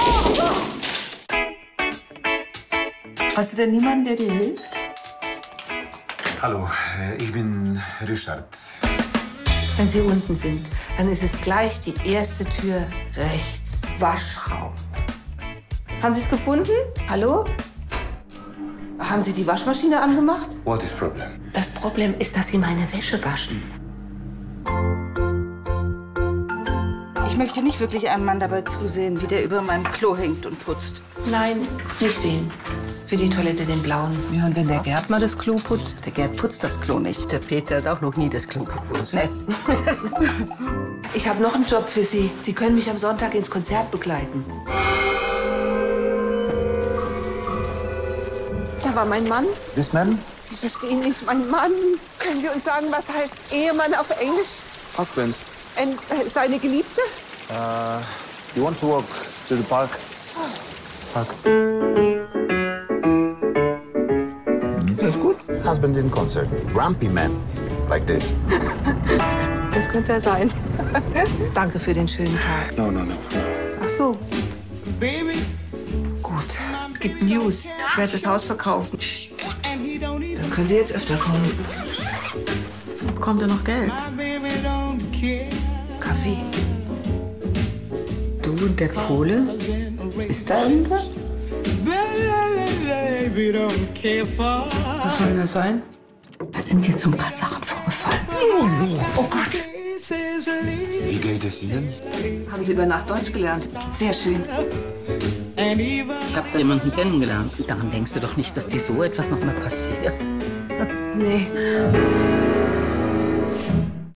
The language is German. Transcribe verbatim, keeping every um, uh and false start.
Hast du denn niemanden, der dir hilft? Hallo, ich bin Richard. Wenn Sie unten sind, dann ist es gleich die erste Tür rechts. Waschraum. Haben Sie es gefunden? Hallo? Haben Sie die Waschmaschine angemacht? What is problem? Das Problem ist, dass Sie meine Wäsche waschen. Ich möchte nicht wirklich einem Mann dabei zusehen, wie der über meinem Klo hängt und putzt. Nein, nicht den. Für die Toilette den blauen. Ja, und wenn der Gerd mal das Klo putzt? Der Gerd putzt das Klo nicht. Der Peter hat auch noch nie das Klo geputzt. Nee. Ich habe noch einen Job für Sie. Sie können mich am Sonntag ins Konzert begleiten. Da war mein Mann. This man? Sie verstehen nicht, mein Mann. Können Sie uns sagen, was heißt Ehemann auf Englisch? Husband. Und äh, seine Geliebte? Uh, you want to walk to the park? Park. That's good. Husband in concert. Grumpy man. Like this. Das könnte er sein. Danke für den schönen Tag. No, no, no, no. Ach so. Gut. Es gibt News. Ich werde das Haus verkaufen. Dann können Sie jetzt öfter kommen. Bekommt er noch Geld? Kaffee. Du und der Pole? Ist da irgendwas? Was soll denn das sein? Da sind jetzt so ein paar Sachen vorgefallen. Oh Gott. Wie geht es Ihnen? Haben Sie über Nacht Deutsch gelernt? Sehr schön. Ich habe da jemanden kennengelernt. Daran denkst du doch nicht, dass dir so etwas noch mal passiert. Nee.